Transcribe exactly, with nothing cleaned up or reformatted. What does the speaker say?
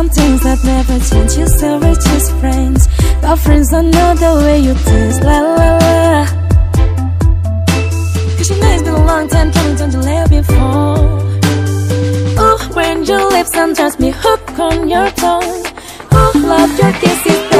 some things that never change. You still reach as friends, but friends don't know the way you taste. La la la. Cause you know it's been a long time coming, don't you let before. Ooh, when your lips undress me, hook on your tongue. Ooh, love your kisses.